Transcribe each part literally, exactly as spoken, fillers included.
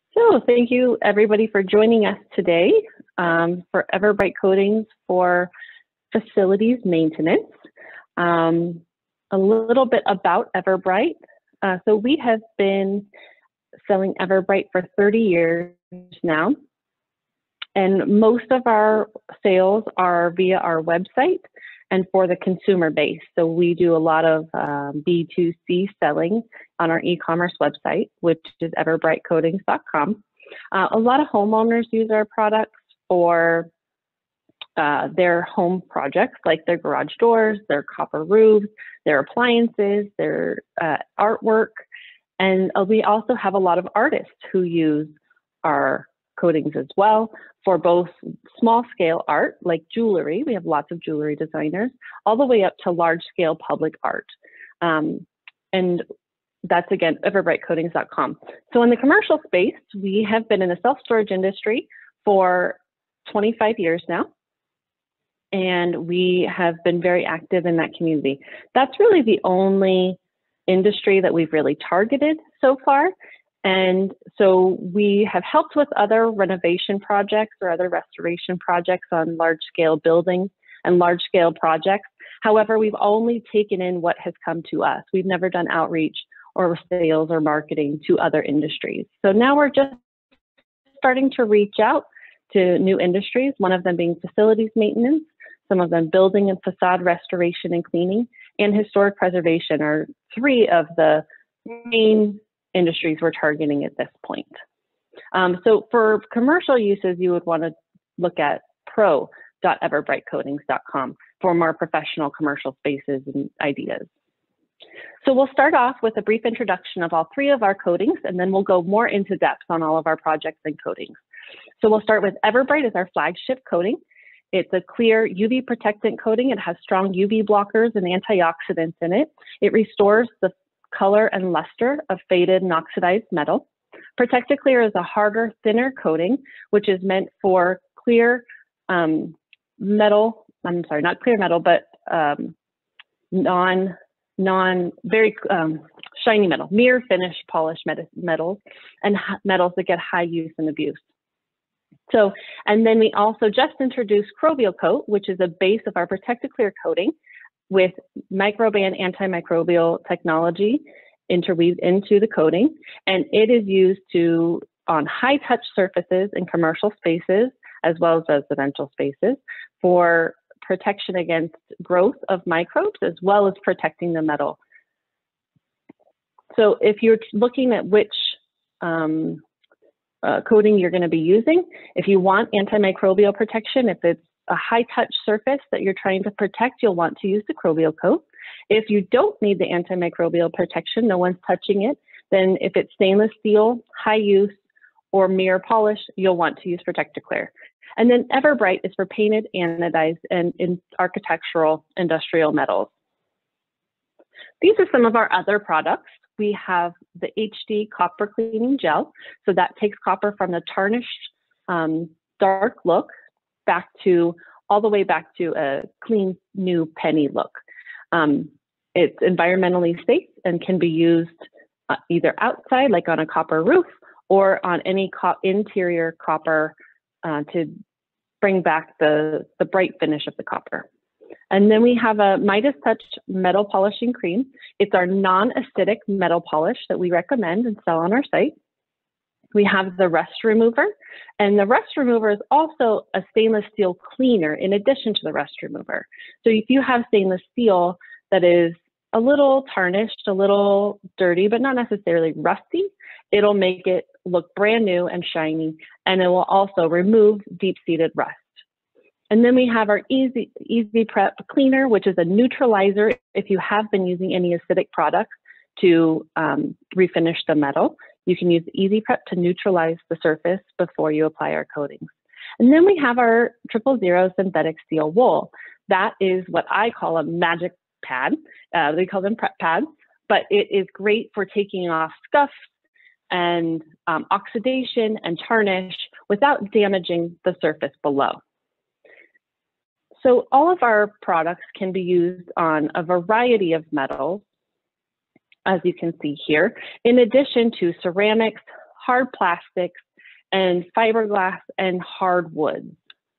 So thank you everybody for joining us today um, for Everbrite Coatings for Facilities Maintenance. Um, a little bit about Everbrite. Uh, so we have been selling Everbrite for thirty years now. And most of our sales are via our website and for the consumer base. So we do a lot of um, B two C selling on our e-commerce website, which is everbrite coatings dot com. Uh, a lot of homeowners use our products for uh, their home projects, like their garage doors, their copper roofs, their appliances, their uh, artwork. And uh, we also have a lot of artists who use our coatings as well for both small scale art, like jewelry. We have lots of jewelry designers, all the way up to large scale public art. Um, and that's again, everbrite coatings dot com. So in the commercial space, we have been in the self-storage industry for twenty-five years now. And we have been very active in that community. That's really the only industry that we've really targeted so far. And so we have helped with other renovation projects or other restoration projects on large scale buildings and large scale projects. However, we've only taken in what has come to us. We've never done outreach or sales or marketing to other industries. So now we're just starting to reach out to new industries, one of them being facilities maintenance, some of them building and facade restoration and cleaning, and historic preservation are three of the main industries we're targeting at this point. Um, so for commercial uses, you would want to look at pro dot everbrite coatings dot com for more professional commercial spaces and ideas. So we'll start off with a brief introduction of all three of our coatings, and then we'll go more into depth on all of our projects and coatings. So we'll start with Everbrite as our flagship coating. It's a clear U V protectant coating. It has strong U V blockers and antioxidants in it. It restores the color and luster of faded and oxidized metal. Protected Clear is a harder, thinner coating, which is meant for clear um, metal, I'm sorry, not clear metal, but um, non, non, very um, shiny metal, mirror finish polished met metals, and metals that get high use and abuse. So, and then we also just introduced Microbial Coat, which is a base of our Protected Clear coating with microban antimicrobial technology interweaved into the coating. And it is used to on high touch surfaces in commercial spaces, as well as residential spaces, for protection against growth of microbes, as well as protecting the metal. So if you're looking at which um, uh, coating you're going to be using, if you want antimicrobial protection, if it's a high touch surface that you're trying to protect, you'll want to use the Microbial Coat. If you don't need the antimicrobial protection, no one's touching it, then if it's stainless steel, high use, or mirror polish, you'll want to use Protected Clear. And then Everbrite is for painted, anodized, and in architectural industrial metals. These are some of our other products. We have the H D Copper Cleaning Gel. So that takes copper from the tarnished, um, dark look back to, all the way back to a clean, new penny look. Um, it's environmentally safe and can be used uh, either outside, like on a copper roof, or on any co interior copper uh, to bring back the, the bright finish of the copper. And then we have a Midas Touch Metal Polishing Cream. It's our non-acidic metal polish that we recommend and sell on our site. We have the Rust Remover, and the Rust Remover is also a stainless steel cleaner in addition to the Rust Remover. So if you have stainless steel that is a little tarnished, a little dirty, but not necessarily rusty, it'll make it look brand new and shiny, and it will also remove deep-seated rust. And then we have our Easy, Easy Prep Cleaner, which is a neutralizer if you have been using any acidic products to um, refinish the metal. You can use Easy Prep to neutralize the surface before you apply our coatings. And then we have our triple zero synthetic steel wool. That is what I call a magic pad. Uh, they call them prep pads, but it is great for taking off scuff and um, oxidation and tarnish without damaging the surface below. So all of our products can be used on a variety of metals, as you can see here, in addition to ceramics, hard plastics, and fiberglass and hardwoods.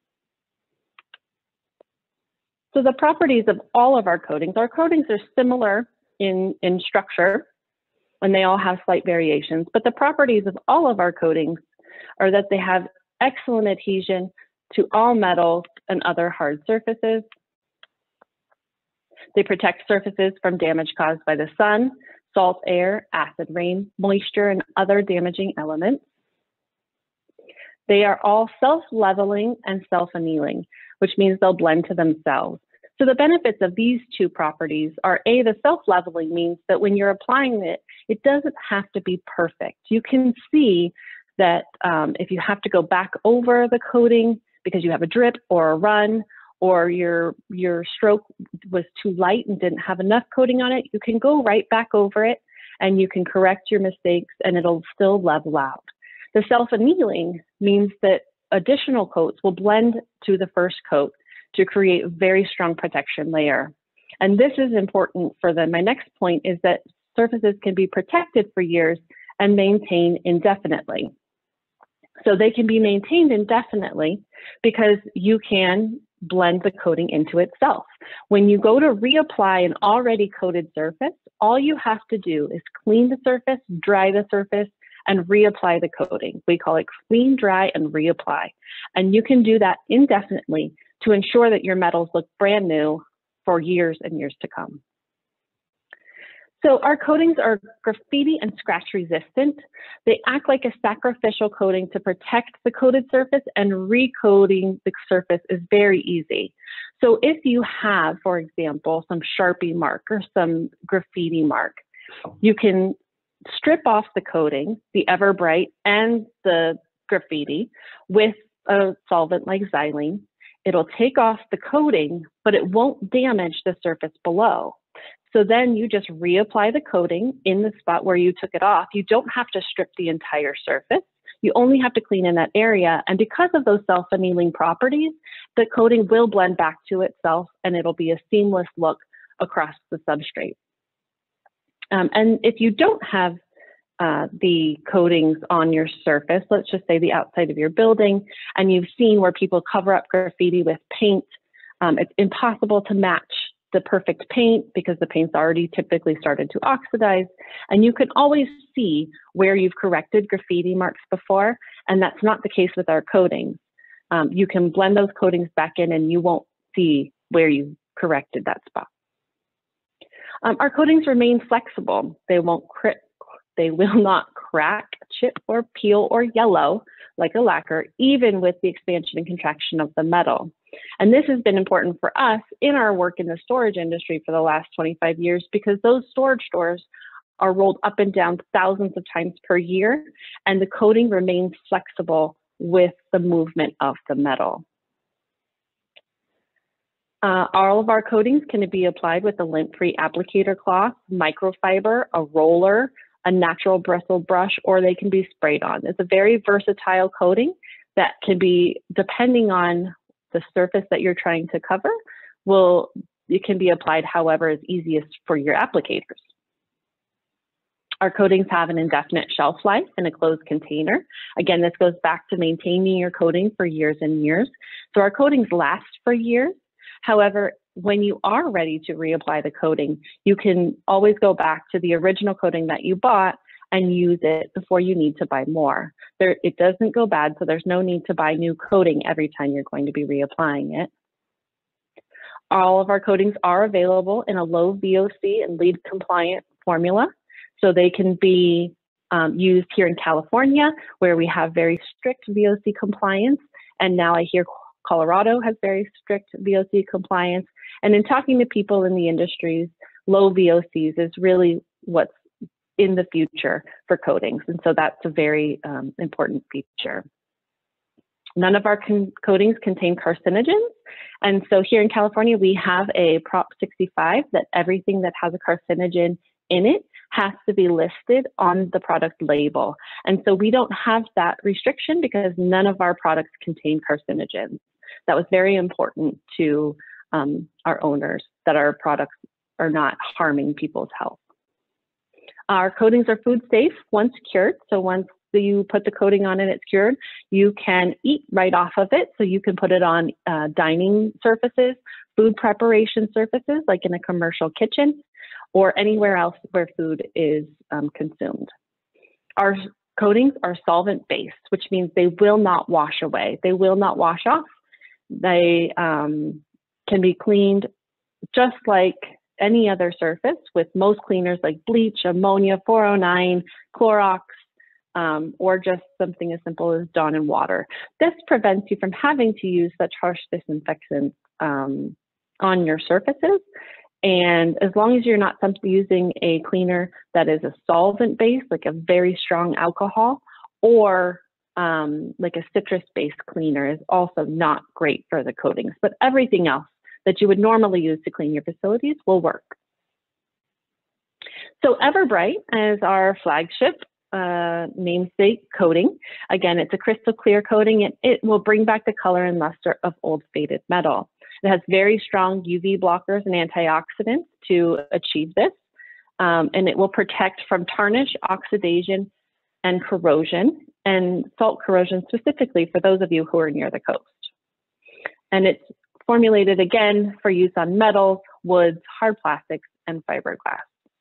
So the properties of all of our coatings, our coatings are similar in, in structure, and they all have slight variations, but the properties of all of our coatings are that they have excellent adhesion to all metals and other hard surfaces. They protect surfaces from damage caused by the sun, salt air, acid rain, moisture, and other damaging elements. They are all self-leveling and self-annealing, which means they'll blend to themselves. So the benefits of these two properties are, A, the self-leveling means that when you're applying it, it doesn't have to be perfect. You can see that um, if you have to go back over the coating because you have a drip or a run, or your, your stroke was too light and didn't have enough coating on it, you can go right back over it and you can correct your mistakes and it'll still level out. The self-annealing means that additional coats will blend to the first coat to create a very strong protection layer. And this is important for the, my next point is that surfaces can be protected for years and maintained indefinitely. So they can be maintained indefinitely because you can blend the coating into itself. When you go to reapply an already coated surface, all you have to do is clean the surface, dry the surface, and reapply the coating. We call it clean, dry, and reapply. And you can do that indefinitely to ensure that your metals look brand new for years and years to come. So our coatings are graffiti and scratch resistant. They act like a sacrificial coating to protect the coated surface, and recoating the surface is very easy. So if you have, for example, some Sharpie mark or some graffiti mark, you can strip off the coating, the Everbrite and the graffiti, with a solvent like xylene. It'll take off the coating, but it won't damage the surface below. So then you just reapply the coating in the spot where you took it off. You don't have to strip the entire surface. You only have to clean in that area. And because of those self-annealing properties, the coating will blend back to itself and it'll be a seamless look across the substrate. Um, and if you don't have uh, the coatings on your surface, let's just say the outside of your building, and you've seen where people cover up graffiti with paint, um, it's impossible to match the perfect paint because the paint's already typically started to oxidize. And you can always see where you've corrected graffiti marks before, and that's not the case with our coatings. Um, you can blend those coatings back in and you won't see where you corrected that spot. Um, our coatings remain flexible. They won't cri they will not crack, chip, or peel or yellow like a lacquer, even with the expansion and contraction of the metal. And this has been important for us in our work in the storage industry for the last twenty-five years, because those storage doors are rolled up and down thousands of times per year, and the coating remains flexible with the movement of the metal. Uh, all of our coatings can be applied with a lint-free applicator cloth, microfiber, a roller, a natural bristle brush, or they can be sprayed on. It's a very versatile coating that can be, depending on the surface that you're trying to cover, will, it can be applied however is easiest for your applicators. Our coatings have an indefinite shelf life in a closed container. Again, this goes back to maintaining your coating for years and years. So our coatings last for years. However, when you are ready to reapply the coating, you can always go back to the original coating that you bought and use it before you need to buy more. There, it doesn't go bad, so there's no need to buy new coating every time you're going to be reapplying it. All of our coatings are available in a low V O C and LEED compliant formula, so they can be um, used here in California, where we have very strict V O C compliance, and now I hear Colorado has very strict V O C compliance. And in talking to people in the industries, low V O Cs is really what's in the future for coatings. And so that's a very um, important feature. None of our con coatings contain carcinogens. And so here in California, we have a Prop sixty-five that everything that has a carcinogen in it has to be listed on the product label. And so we don't have that restriction because none of our products contain carcinogens. That was very important to um, our owners, that our products are not harming people's health. Our coatings are food safe once cured. So once that you put the coating on and it's cured. You can eat right off of it. So you can put it on uh, dining surfaces, food preparation surfaces, like in a commercial kitchen, or anywhere else where food is um, consumed. Our coatings are solvent-based, which means they will not wash away. They will not wash off. They um, can be cleaned just like any other surface with most cleaners like bleach, ammonia, four oh nine, Clorox, um, or just something as simple as Dawn and water. This prevents you from having to use such harsh disinfectants um, on your surfaces. And as long as you're not using a cleaner that is a solvent-based, like a very strong alcohol, or um, like a citrus-based cleaner is also not great for the coatings. But everything else that you would normally use to clean your facilities will work. So Everbrite is our flagship uh, namesake coating. Again, it's a crystal clear coating. It, it will bring back the color and luster of old faded metal. It has very strong U V blockers and antioxidants to achieve this. Um, and it will protect from tarnish, oxidation, and corrosion, and salt corrosion specifically for those of you who are near the coast. And it's formulated again for use on metals, woods, hard plastics, and fiberglass.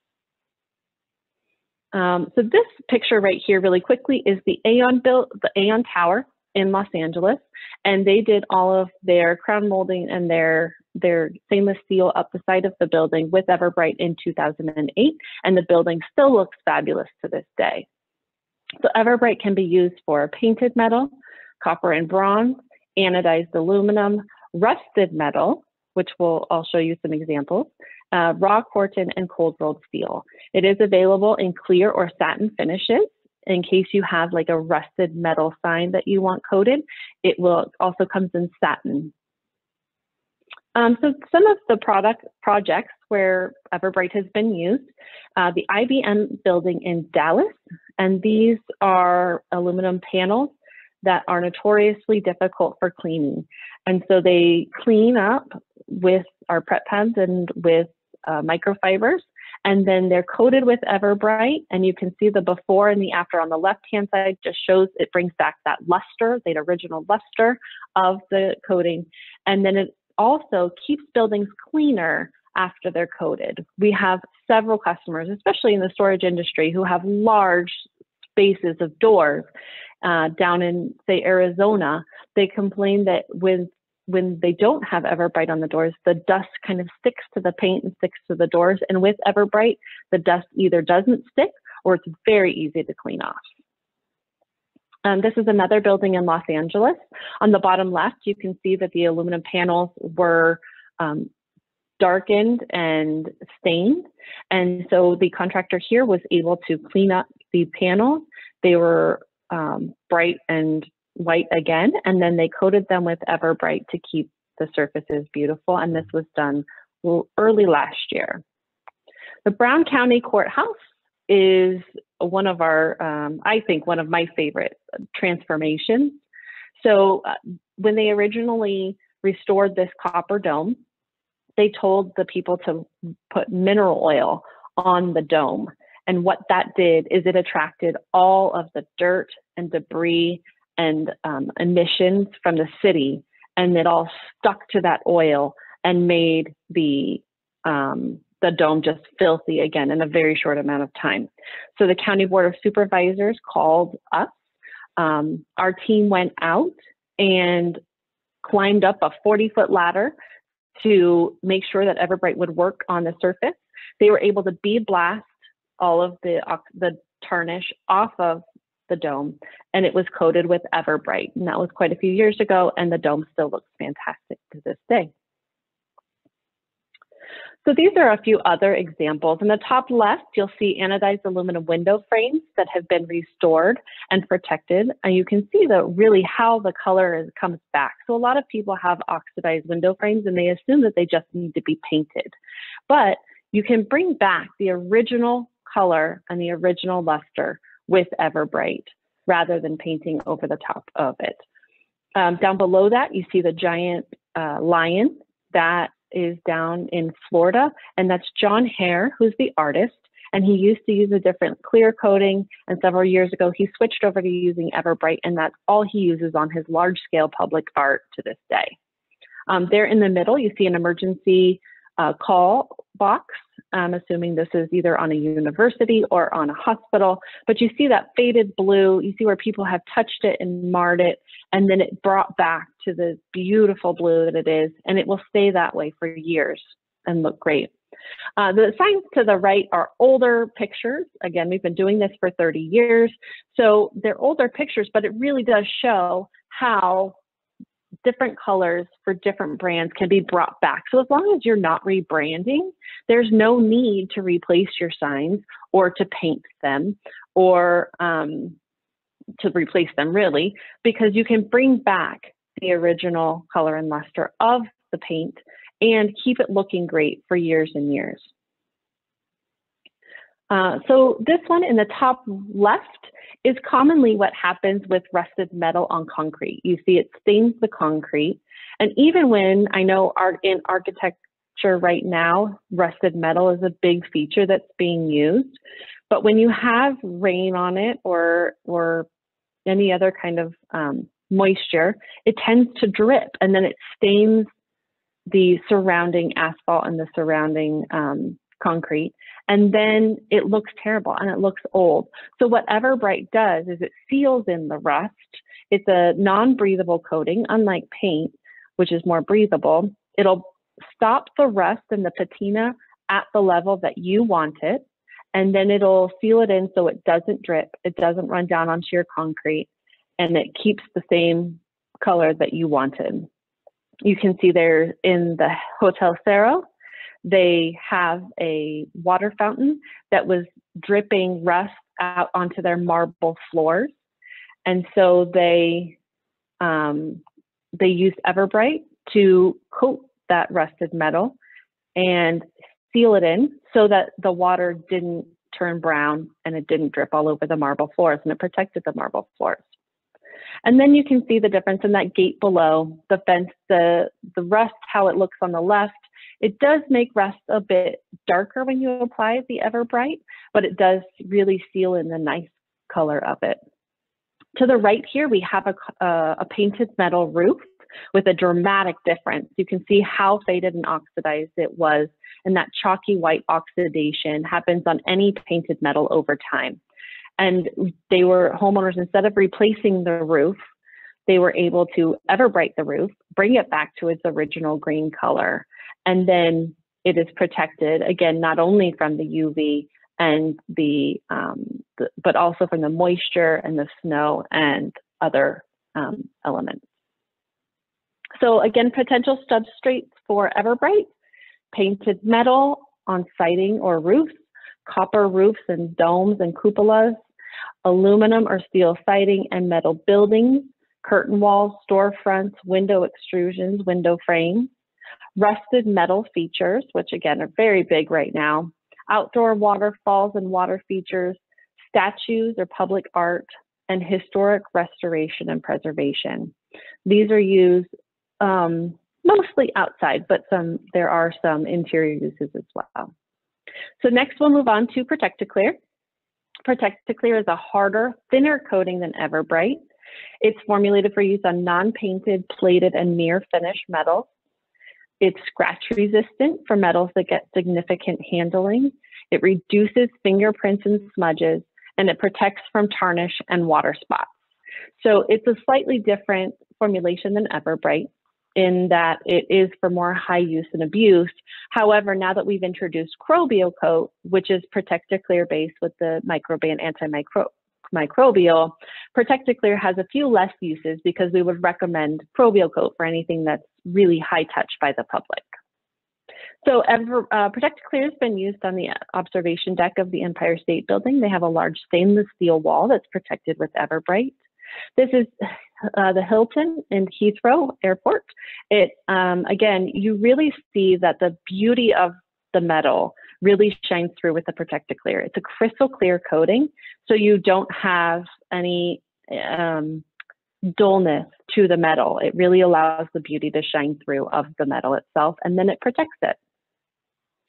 Um, so this picture right here really quickly is the Aon, built, the Aon Tower in Los Angeles, and they did all of their crown molding and their, their stainless steel up the side of the building with Everbrite in two thousand eight, and the building still looks fabulous to this day. So Everbrite can be used for painted metal, copper and bronze, anodized aluminum, rusted metal, which will, I'll show you some examples, uh, raw Corten, and cold rolled steel. It is available in clear or satin finishes. In case you have like a rusted metal sign that you want coated, it will also comes in satin. Um, so some of the product projects where Everbrite has been used, uh, the I B M building in Dallas, and these are aluminum panels that are notoriously difficult for cleaning. And so they clean up with our prep pads and with uh, microfibers, and then they're coated with Everbrite, and you can see the before and the after on the left-hand side just shows it brings back that luster, that original luster of the coating. And then it also keeps buildings cleaner after they're coated. We have several customers, especially in the storage industry, who have large spaces of doors uh, down in, say, Arizona. They complain that when when they don't have Everbrite on the doors, the dust kind of sticks to the paint and sticks to the doors. And with Everbrite, the dust either doesn't stick or it's very easy to clean off. Um, this is another building in Los Angeles. On the bottom left, you can see that the aluminum panels were um, darkened and stained. And so the contractor here was able to clean up the panels. They were um, bright and white again, and then they coated them with Everbrite to keep the surfaces beautiful. And this was done early last year. The Brown County Courthouse is one of our, um, I think, one of my favorite transformations. So uh, when they originally restored this copper dome, they told the people to put mineral oil on the dome. And what that did is it attracted all of the dirt and debris and um, emissions from the city, and it all stuck to that oil and made the um, the dome just filthy again in a very short amount of time. So the County Board of Supervisors called us. Um, our team went out and climbed up a forty foot ladder to make sure that Everbrite would work on the surface. They were able to bead blast all of the, the tarnish off of the dome, and it was coated with Everbrite. And that was quite a few years ago, and the dome still looks fantastic to this day. So these are a few other examples. In the top left, you'll see anodized aluminum window frames that have been restored and protected. And you can see the really how the color is, comes back. So a lot of people have oxidized window frames and they assume that they just need to be painted. But you can bring back the original color and the original luster with Everbrite rather than painting over the top of it. Um, down below that, you see the giant uh, lion that is down in Florida, and that's John Hare, who's the artist, and he used to use a different clear coating, and several years ago he switched over to using Everbrite, and that's all he uses on his large-scale public art to this day. Um, there in the middle, you see an emergency uh, call box. I'm assuming this is either on a university or on a hospital, but you see that faded blue, you see where people have touched it and marred it, and then it brought back to the beautiful blue that it is, and it will stay that way for years and look great. Uh, the signs to the right are older pictures. Again, we've been doing this for thirty years, so they're older pictures, but it really does show how different colors for different brands can be brought back. So as long as you're not rebranding, there's no need to replace your signs or to paint them or um, to replace them really, because you can bring back the original color and luster of the paint and keep it looking great for years and years. Uh, so this one in the top left is commonly what happens with rusted metal on concrete. You see it stains the concrete. And even when I know art in architecture right now, rusted metal is a big feature that's being used. But when you have rain on it or, or any other kind of um, moisture, it tends to drip and then it stains the surrounding asphalt and the surrounding um, concrete. And then it looks terrible and it looks old. So what Everbrite does is it seals in the rust. It's a non-breathable coating, unlike paint, which is more breathable. It'll stop the rust and the patina at the level that you want it. And then it'll seal it in so it doesn't drip, it doesn't run down onto your concrete, and it keeps the same color that you wanted. You can see there in the Hotel Cerro, they have a water fountain that was dripping rust out onto their marble floors. And so they, um, they used Everbrite to coat that rusted metal and seal it in so that the water didn't turn brown and it didn't drip all over the marble floors, and it protected the marble floors. And then you can see the difference in that gate below, the fence, the, the rust, how it looks on the left. It does make rust a bit darker when you apply the Everbrite, but it does really seal in the nice color of it. To the right here, we have a, a, a painted metal roof with a dramatic difference. You can see how faded and oxidized it was, and that chalky white oxidation happens on any painted metal over time. And they were homeowners, instead of replacing the roof, they were able to Everbrite the roof, bring it back to its original green color. And then it is protected, again, not only from the U V and the, um, the but also from the moisture and the snow and other um, elements. So again, potential substrates for Everbrite: painted metal on siding or roofs, copper roofs and domes and cupolas, aluminum or steel siding and metal buildings, curtain walls, storefronts, window extrusions, window frames, rusted metal features, which again are very big right now, outdoor waterfalls and water features, statues or public art, and historic restoration and preservation. These are used um, mostly outside, but some there are some interior uses as well. So next we'll move on to Protect-A-Clear. Protect-A-Clear is a harder, thinner coating than Everbrite. It's formulated for use on non-painted, plated, and near finished metals. It's scratch resistant for metals that get significant handling. It reduces fingerprints and smudges, and it protects from tarnish and water spots. So it's a slightly different formulation than Everbrite in that it is for more high use and abuse. However, now that we've introduced Crobio Coat, which is Protect-A-Clear based with the microban antimicrobial, Protect-A-Clear has a few less uses because we would recommend Crobio Coat for anything that's really high touch by the public. So Ever, uh, Protect-A-Clear has been used on the observation deck of the Empire State Building. They have a large stainless steel wall that's protected with Everbrite. This is uh, the Hilton in Heathrow Airport. It, um, again, you really see that the beauty of the metal really shines through with the Protect-A-Clear. It's a crystal clear coating, so you don't have any um, dullness to the metal. It really allows the beauty to shine through of the metal itself, and then it protects it.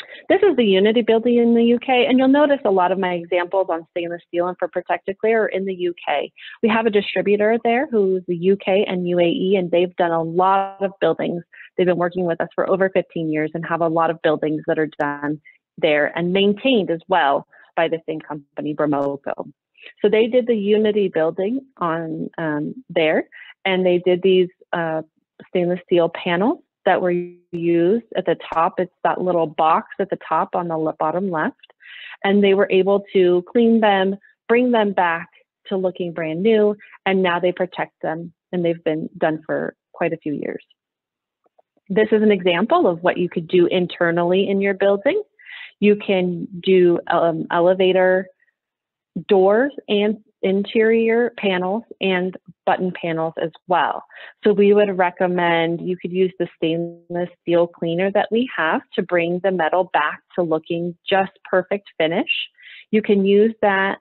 This is the Unity building in the U K, and you'll notice a lot of my examples on stainless steel and for Protected Clear are in the U K. We have a distributor there who's the U K and U A E, and they've done a lot of buildings. They've been working with us for over fifteen years and have a lot of buildings that are done there and maintained as well by the same company, Bromoco. So they did the Unity building on um, there, and they did these uh, stainless steel panels that were used at the top. It's that little box at the top on the bottom left. And they were able to clean them, bring them back to looking brand new, and now they protect them, and they've been done for quite a few years. This is an example of what you could do internally in your building. You can do um, elevator doors and interior panels and button panels as well. So we would recommend you could use the stainless steel cleaner that we have to bring the metal back to looking just perfect finish. You can use that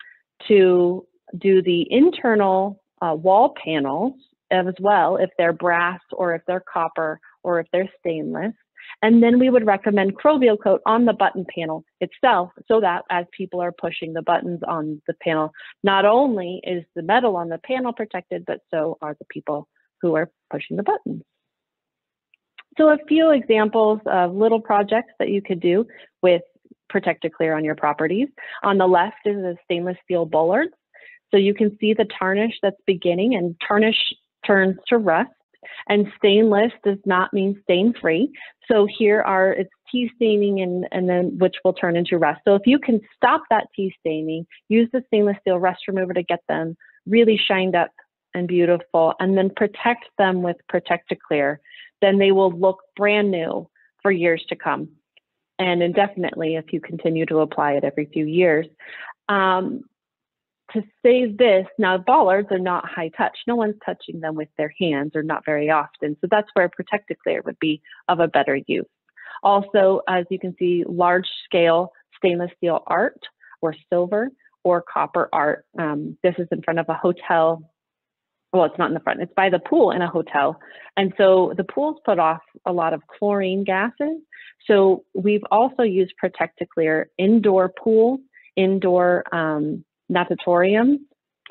to do the internal uh, wall panels as well, if they're brass or if they're copper or if they're stainless. And then we would recommend Crovio coat on the button panel itself, so that as people are pushing the buttons on the panel, not only is the metal on the panel protected, but so are the people who are pushing the buttons. So a few examples of little projects that you could do with Protected Clear on your properties. On the left is a stainless steel bollard. So you can see the tarnish that's beginning, and tarnish turns to rust. And stainless does not mean stain-free. So here are, it's tea staining and, and then which will turn into rust. So if you can stop that tea staining, use the stainless steel rust remover to get them really shined up and beautiful, and then protect them with Protected Clear, then they will look brand new for years to come. And indefinitely if you continue to apply it every few years. Um, To save this, now bollards are not high touch. No one's touching them with their hands, or not very often. So that's where Protected Clear would be of a better use. Also, as you can see, large scale stainless steel art or silver or copper art. Um, this is in front of a hotel. Well, it's not in the front, it's by the pool in a hotel. And so the pools put off a lot of chlorine gases. So we've also used Protected Clear indoor pools, indoor um, natatorium.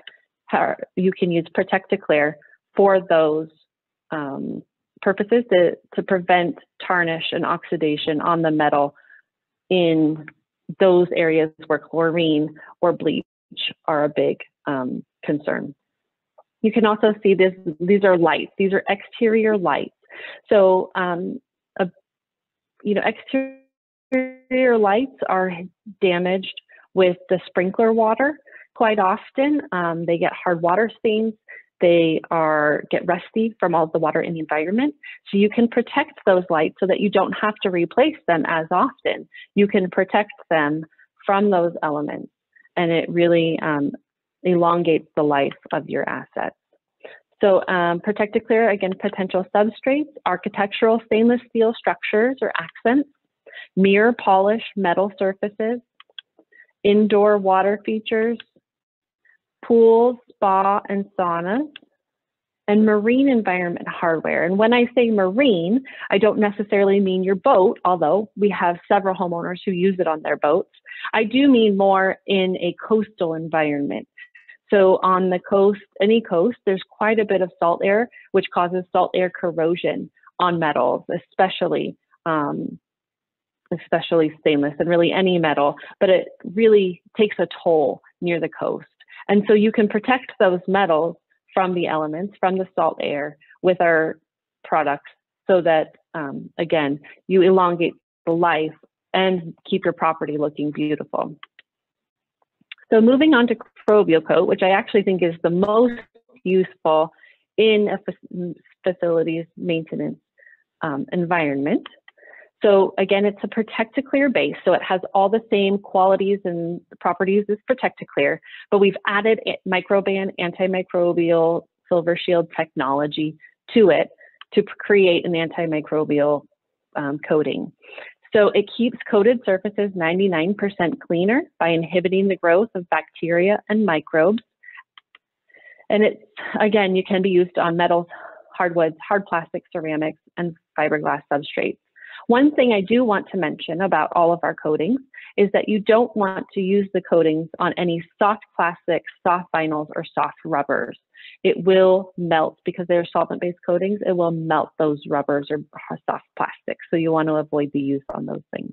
You can use Protected Clear for those um, purposes to, to prevent tarnish and oxidation on the metal in those areas where chlorine or bleach are a big um, concern. You can also see this, these are lights. These are exterior lights. So, um, a, you know, exterior lights are damaged with the sprinkler water. Quite often, um, they get hard water stains. They are get rusty from all the water in the environment. So you can protect those lights so that you don't have to replace them as often. You can protect them from those elements, and it really um, elongates the life of your assets. So um, Protected Clear, again, potential substrates, architectural stainless steel structures or accents, mirror polish metal surfaces, indoor water features, pools, spa, and saunas, and marine environment hardware. And when I say marine, I don't necessarily mean your boat, although we have several homeowners who use it on their boats. I do mean more in a coastal environment. So on the coast, any coast, there's quite a bit of salt air, which causes salt air corrosion on metals, especially um, especially stainless and really any metal, but it really takes a toll near the coast. And so you can protect those metals from the elements, from the salt air with our products so that, um, again, you elongate the life and keep your property looking beautiful. So moving on to Crovio coat, which I actually think is the most useful in a facilities maintenance um, environment. So again, it's a Protected Clear base, so it has all the same qualities and properties as Protected Clear, but we've added microban antimicrobial silver shield technology to it to create an antimicrobial um, coating. So it keeps coated surfaces ninety-nine percent cleaner by inhibiting the growth of bacteria and microbes. And it, again, you can be used on metals, hardwoods, hard plastic, ceramics, and fiberglass substrates. One thing I do want to mention about all of our coatings is that you don't want to use the coatings on any soft plastics, soft vinyls, or soft rubbers. It will melt because they're solvent-based coatings. It will melt those rubbers or soft plastics. So you want to avoid the use on those things.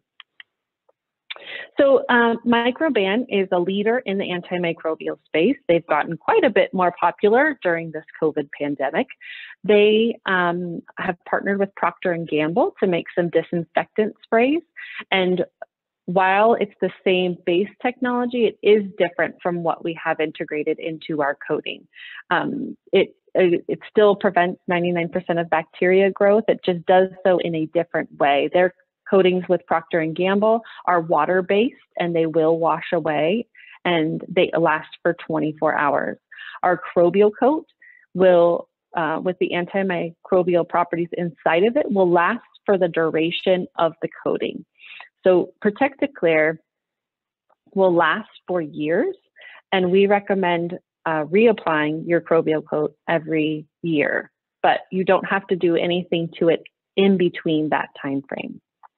So um, Microban is a leader in the antimicrobial space. They've gotten quite a bit more popular during this COVID pandemic. They um, have partnered with Procter and Gamble to make some disinfectant sprays. And while it's the same base technology, it is different from what we have integrated into our coating. Um, it, it still prevents ninety-nine percent of bacteria growth. It just does so in a different way. Their coatings with Procter and Gamble are water-based and they will wash away and they last for twenty-four hours. Our Crobial coat will, uh, with the antimicrobial properties inside of it, will last for the duration of the coating. So Protected Clear will last for years, and we recommend uh, reapplying your Crobial coat every year, but you don't have to do anything to it in between that time frame.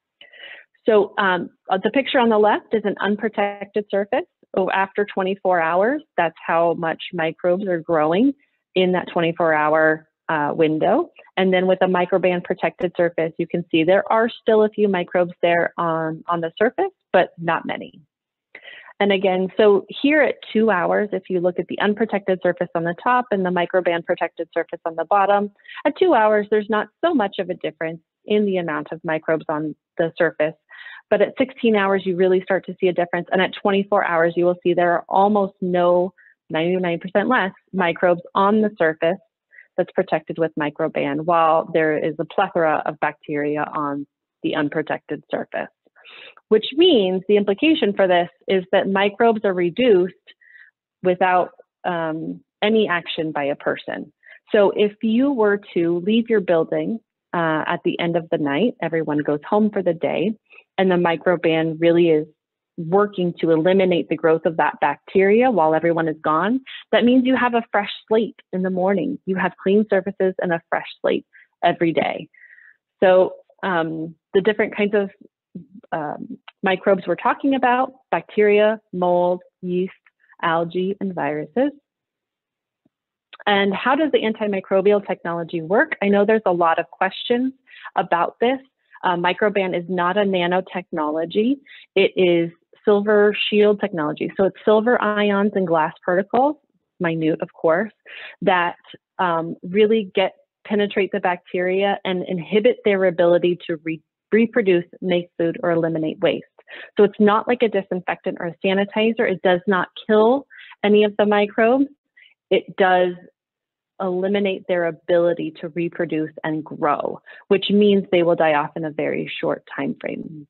So um, the picture on the left is an unprotected surface. So after twenty-four hours, that's how much microbes are growing in that twenty-four hour uh, window. And then with a Microban protected surface, you can see there are still a few microbes there on, on the surface, but not many. And again, so here at two hours, if you look at the unprotected surface on the top and the Microban protected surface on the bottom, at two hours, there's not so much of a difference in the amount of microbes on the surface. But at sixteen hours, you really start to see a difference. And at twenty-four hours, you will see there are almost no, ninety-nine percent less microbes on the surface that's protected with Microban, while there is a plethora of bacteria on the unprotected surface. Which means the implication for this is that microbes are reduced without um, any action by a person. So if you were to leave your building uh, at the end of the night, everyone goes home for the day, and the Microban really is working to eliminate the growth of that bacteria while everyone is gone, that means you have a fresh slate in the morning. You have clean surfaces and a fresh slate every day. So um, the different kinds of um, microbes we're talking about: bacteria, mold, yeast, algae, and viruses. And how does the antimicrobial technology work? I know there's a lot of questions about this. Uh, Microban is not a nanotechnology. It is silver shield technology. So it's silver ions and glass particles, minute of course, that um, really get penetrate the bacteria and inhibit their ability to re reproduce, make food, or eliminate waste. So it's not like a disinfectant or a sanitizer. It does not kill any of the microbes. It does eliminate their ability to reproduce and grow, which means they will die off in a very short time frame.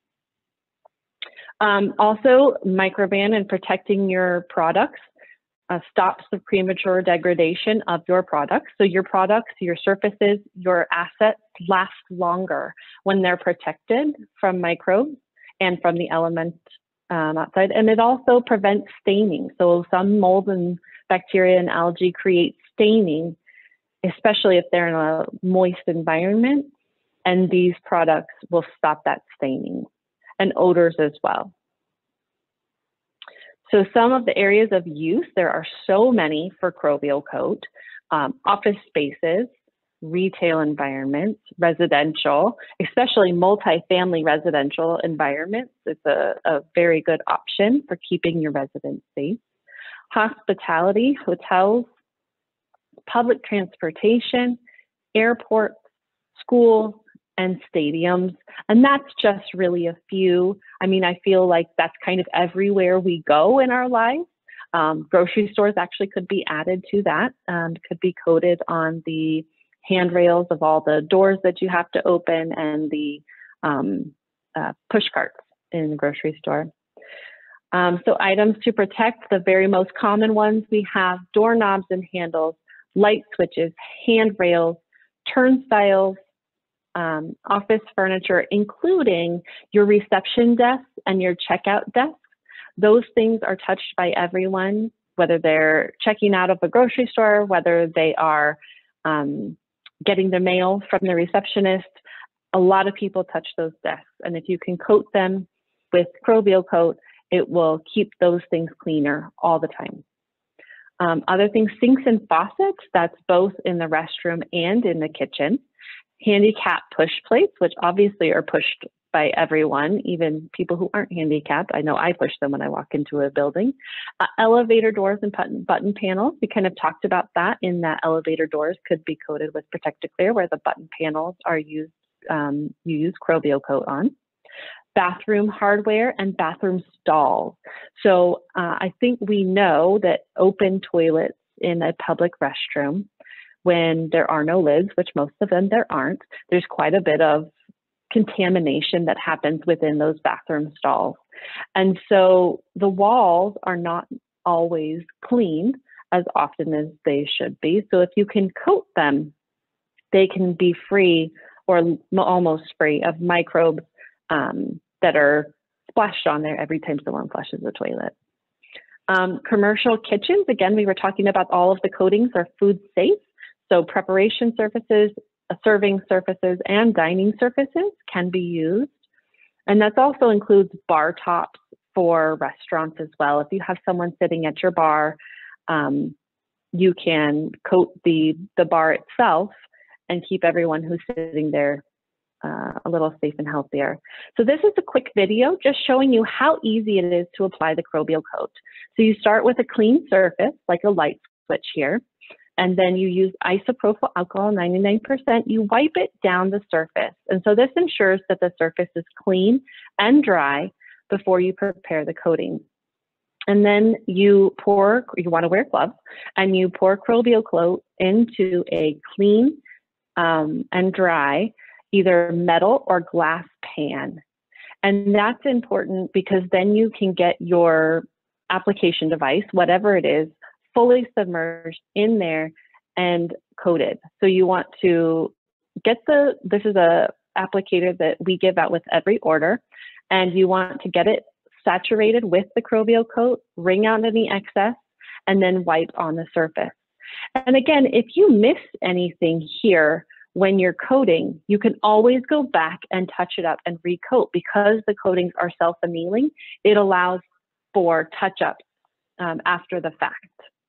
Um, also, Microban in protecting your products uh, stops the premature degradation of your products. So your products, your surfaces, your assets last longer when they're protected from microbes and from the element um, outside. And it also prevents staining. So some mold and bacteria and algae create staining, especially if they're in a moist environment, and these products will stop that staining, and odors as well. So some of the areas of use, there are so many for Crobial coat: um, office spaces, retail environments, residential, especially multifamily residential environments. It's a, a very good option for keeping your residents safe. Hospitality, hotels, public transportation, airports, schools, and stadiums. And that's just really a few. I mean, I feel like that's kind of everywhere we go in our lives. Um, grocery stores actually could be added to that, um, could be coated on the handrails of all the doors that you have to open and the um, uh, push carts in the grocery store. Um, so items to protect, the very most common ones we have: doorknobs and handles, light switches, handrails, turnstiles, um, office furniture, including your reception desk and your checkout desk. Those things are touched by everyone, whether they're checking out of a grocery store, whether they are um, getting the mail from the receptionist. a lot of people touch those desks, and if you can coat them with Crobio Coat, it will keep those things cleaner all the time. Um, other things, sinks and faucets, that's both in the restroom and in the kitchen. Handicap push plates, which obviously are pushed by everyone, even people who aren't handicapped. I know I push them when I walk into a building. Uh, elevator doors and button, button panels, we kind of talked about that, in that elevator doors could be coated with Protect-A-Clear, where the button panels are used, um, you use Crobio Coat on. Bathroom hardware and bathroom stalls. So uh, I think we know that open toilets in a public restroom, when there are no lids, which most of them there aren't, there's quite a bit of contamination that happens within those bathroom stalls. And so the walls are not always clean as often as they should be. So if you can coat them, they can be free or almost free of microbes um, that are splashed on there every time someone flushes the toilet. Um, commercial kitchens, again, we were talking about all of the coatings are food safe. So preparation surfaces, serving surfaces, and dining surfaces can be used. And that also includes bar tops for restaurants as well. If you have someone sitting at your bar, um, you can coat the, the bar itself and keep everyone who's sitting there uh, a little safe and healthier. So this is a quick video just showing you how easy it is to apply the Crobio Coat. So you start with a clean surface, like a light switch here, and then you use isopropyl alcohol ninety-nine percent. You wipe it down the surface. And so this ensures that the surface is clean and dry before you prepare the coating. And then you pour, you want to wear gloves, and you pour Crobio Coat into a clean um, and dry, either metal or glass pan. And that's important because then you can get your application device, whatever it is, fully submerged in there and coated. So you want to get the, this is a applicator that we give out with every order, and you want to get it saturated with the Crobio Coat, wring out any excess, and then wipe on the surface. And again, if you miss anything here when you're coating, you can always go back and touch it up and recoat. Because the coatings are self-annealing, it allows for touch-ups um, after the fact.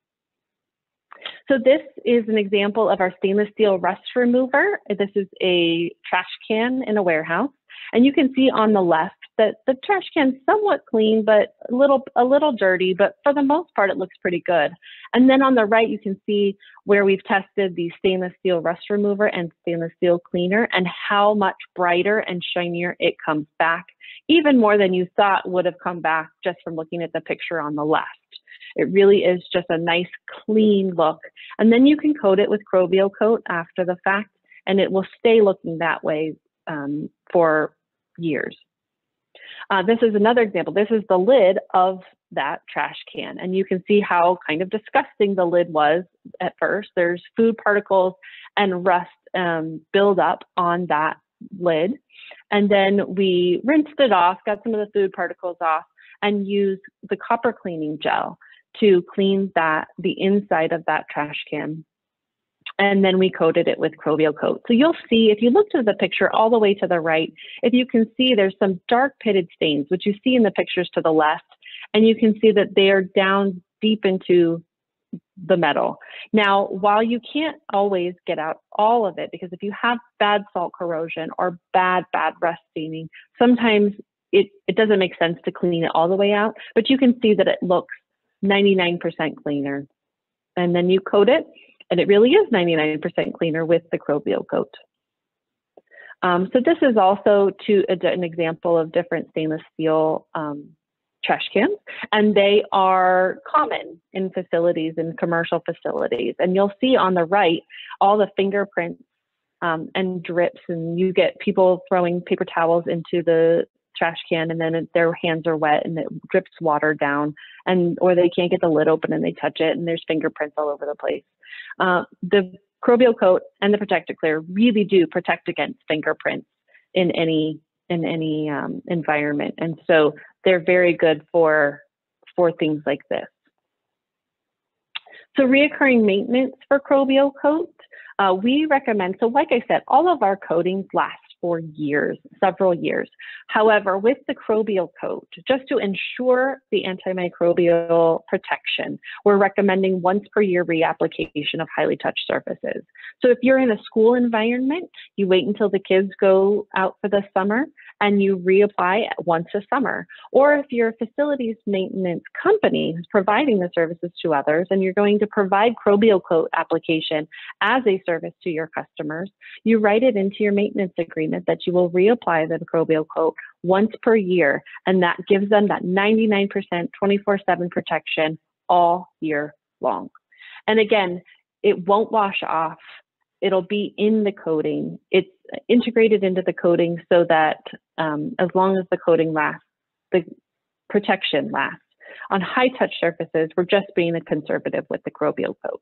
So this is an example of our stainless steel rust remover. This is a trash can in a warehouse. And you can see on the left that the trash can is somewhat clean, but a little, a little dirty, but for the most part, it looks pretty good. And then on the right, you can see where we've tested the stainless steel rust remover and stainless steel cleaner and how much brighter and shinier it comes back, even more than you thought would have come back just from looking at the picture on the left. It really is just a nice clean look. And then you can coat it with Crobio Coat after the fact, and it will stay looking that way um, for years. Uh, this is another example. This is the lid of that trash can, and you can see how kind of disgusting the lid was at first. There's food particles and rust um, build up on that lid. And then we rinsed it off, got some of the food particles off, and used the copper cleaning gel to clean that, the inside of that trash can. And then we coated it with Crobio Coat. So you'll see, if you look to the picture all the way to the right, if you can see there's some dark pitted stains, which you see in the pictures to the left, and you can see that they are down deep into the metal. Now, while you can't always get out all of it, because if you have bad salt corrosion or bad, bad rust staining, sometimes it, it doesn't make sense to clean it all the way out, but you can see that it looks ninety-nine percent cleaner. And then you coat it, and it really is ninety-nine percent cleaner with the Crobio Coat. Um, so this is also to, a, an example of different stainless steel um, trash cans, and they are common in facilities, in commercial facilities. And you'll see on the right all the fingerprints um, and drips, and you get people throwing paper towels into the trash can, and then their hands are wet and it drips water down, and or they can't get the lid open and they touch it and there's fingerprints all over the place. Uh, the Crobio Coat and the Protect-A-Clear really do protect against fingerprints in any in any um, environment, and so they're very good for for things like this. So reoccurring maintenance for Crobio Coat, uh, we recommend. So like I said, all of our coatings last for years, several years. However, with the Crobial coat, just to ensure the antimicrobial protection, we're recommending once per year reapplication of highly touched surfaces. So if you're in a school environment, you wait until the kids go out for the summer and you reapply once a summer. Or if you're a facilities maintenance company who's providing the services to others and you're going to provide Crobial coat application as a service to your customers, you write it into your maintenance agreement that you will reapply the Crobial coat once per year, and that gives them that ninety-nine percent twenty-four seven protection all year long. And again, it won't wash off. It'll be in the coating. It's integrated into the coating so that um, as long as the coating lasts, the protection lasts. On high touch surfaces, we're just being a conservative with the Crobial coat.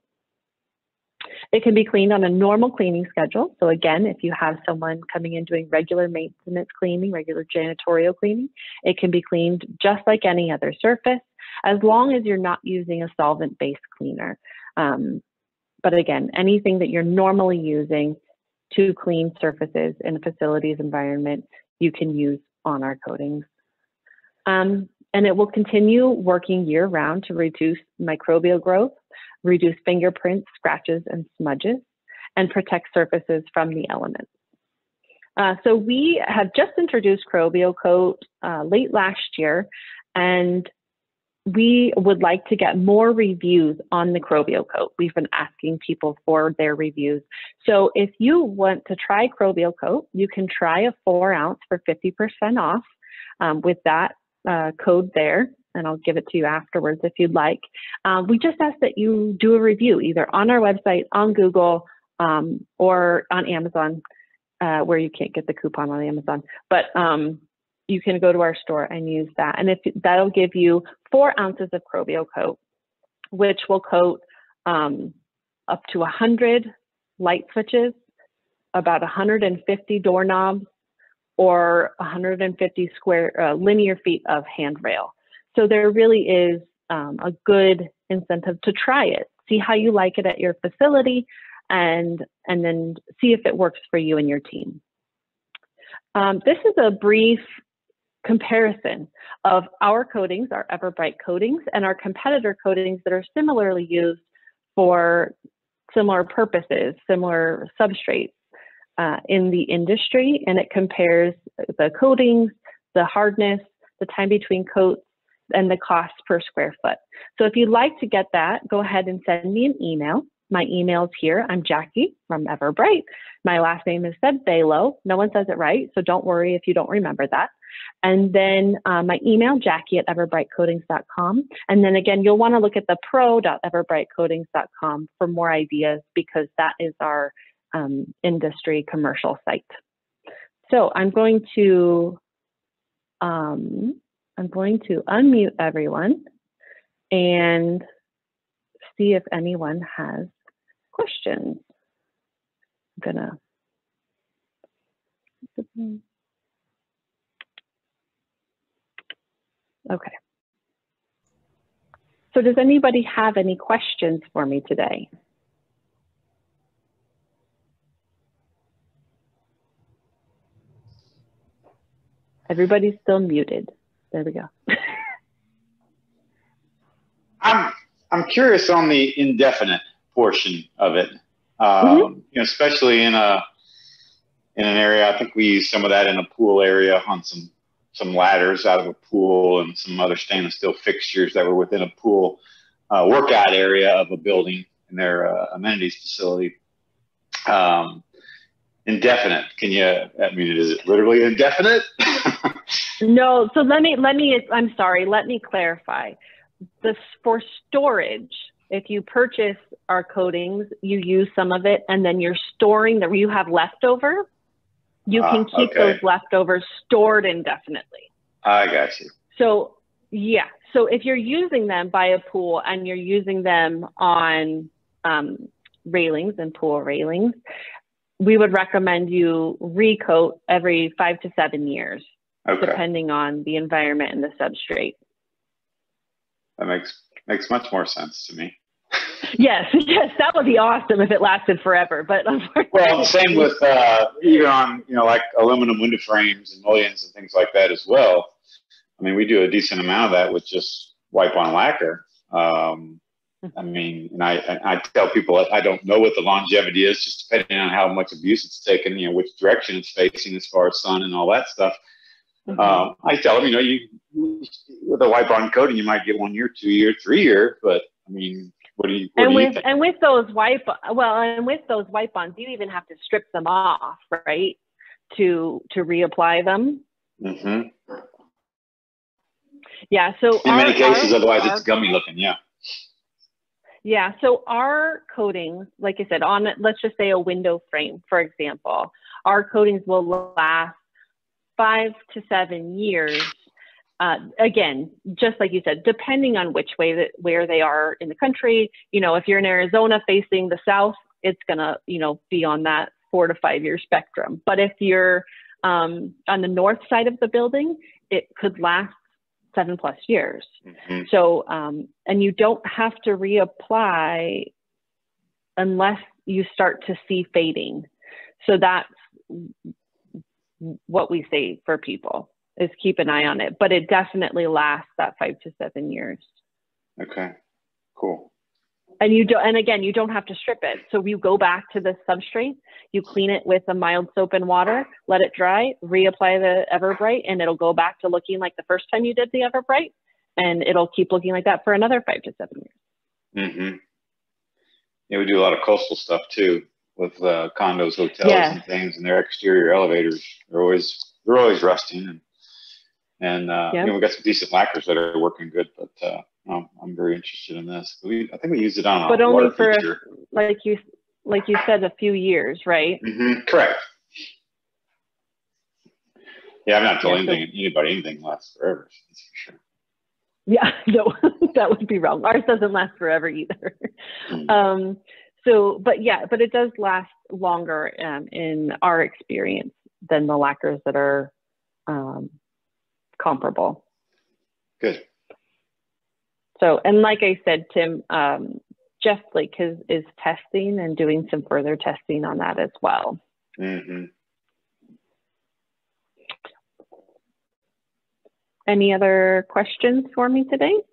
It can be cleaned on a normal cleaning schedule. So again, if you have someone coming in doing regular maintenance cleaning, regular janitorial cleaning, it can be cleaned just like any other surface, as long as you're not using a solvent-based cleaner. Um, but again, anything that you're normally using to clean surfaces in a facilities environment, you can use on our coatings. Um, and it will continue working year-round to reduce microbial growth, reduce fingerprints, scratches, and smudges, and protect surfaces from the elements. Uh, so we have just introduced Crobial coat uh, late last year, and we would like to get more reviews on the Crobial coat. We've been asking people for their reviews. So if you want to try Crobial coat, you can try a four ounce for fifty percent off um, with that uh, code there. And I'll give it to you afterwards if you'd like. Um, we just ask that you do a review either on our website, on Google, um, or on Amazon, uh, where you can't get the coupon on Amazon. But um, you can go to our store and use that. And if that'll give you four ounces of Crobial coat, which will coat um, up to one hundred light switches, about one hundred fifty doorknobs, or one hundred fifty square uh, linear feet of handrail. So there really is um, a good incentive to try it, see how you like it at your facility, and, and then see if it works for you and your team. Um, this is a brief comparison of our coatings, our Everbrite coatings, and our competitor coatings that are similarly used for similar purposes, similar substrates uh, in the industry, and it compares the coatings, the hardness, the time between coats, and the cost per square foot. So if you'd like to get that, go ahead and send me an email. My email's here. I'm Jackie from Everbrite. My last name is said Balo. No one says it right, so don't worry if you don't remember that. And then uh, my email, Jackie at everbrite coatings dot com. And then again, you'll want to look at the pro dot everbrite coatings dot com for more ideas, because that is our um, industry commercial site. So I'm going to um, I'm going to unmute everyone and see if anyone has questions. I'm gonna. Okay. So does anybody have any questions for me today? Everybody's still muted. There we go. I'm I'm curious on the indefinite portion of it. Um, mm-hmm. You know, especially in a in an area. I think we use some of that in a pool area on some some ladders out of a pool and some other stainless steel fixtures that were within a pool uh, workout area of a building in their uh, amenities facility. Um, indefinite. Can you? I mean, is it literally indefinite? No. So let me let me. I'm sorry. Let me clarify. This for storage. If you purchase our coatings, you use some of it, and then you're storing that you have leftover. You can uh, keep okay. those leftovers stored indefinitely. I got you. So yeah. So if you're using them by a pool and you're using them on um, railings and pool railings, we would recommend you recoat every five to seven years, okay. depending on the environment and the substrate. That makes makes much more sense to me. Yes, yes, that would be awesome if it lasted forever. But well, same with uh, even on you know like aluminum window frames and mullions and things like that as well. I mean, we do a decent amount of that with just wipe on lacquer. Um, I mean, and I I tell people I don't know what the longevity is, just depending on how much abuse it's taken, you know, which direction it's facing as far as sun and all that stuff. Mm-hmm. um, I tell them, you know, you with a wipe on coating, you might get one year, two year, three year, but I mean. What do you, what and do you with think? and with those wipe well and with those wipe ons, you even have to strip them off, right? To to reapply them. Mm-hmm. Yeah. So in our, many cases, our, otherwise our, it's gummy looking. Yeah. Yeah. So our coatings, like I said, on let's just say a window frame, for example, our coatings will last five to seven years. Uh, again, just like you said, depending on which way that where they are in the country, you know, if you're in Arizona facing the south, it's gonna, you know, be on that four to five year spectrum. But if you're um, on the north side of the building, it could last seven plus years. Mm-hmm. So, um, and you don't have to reapply unless you start to see fading. So that's what we say for people. Is keep an eye on it, but it definitely lasts that five to seven years. Okay, cool. And you don't, and again, you don't have to strip it. So you go back to the substrate, you clean it with a mild soap and water, let it dry, reapply the Everbrite, and it'll go back to looking like the first time you did the Everbrite, and it'll keep looking like that for another five to seven years. Mm-hmm. Yeah, we do a lot of coastal stuff too, with uh, condos, hotels, yeah. and things, and their exterior elevators. They're always they're always rusting and. And, uh, yeah. you know, we got some decent lacquers that are working good, but uh, I'm, I'm very interested in this. We, I think we used it on a but only water for, feature. like you, like you said, a few years, right? Mm-hmm. Correct. Yeah, I'm not telling yeah, so, anything, anybody anything lasts forever, that's for sure. Yeah, no, that would be wrong. Ours doesn't last forever either. Mm. Um, so, but yeah, but it does last longer um, in our experience than the lacquers that are um, comparable. Good. So, and like I said, Tim, um, Jeff Blake is, is testing and doing some further testing on that as well. Mm-hmm. Any other questions for me today?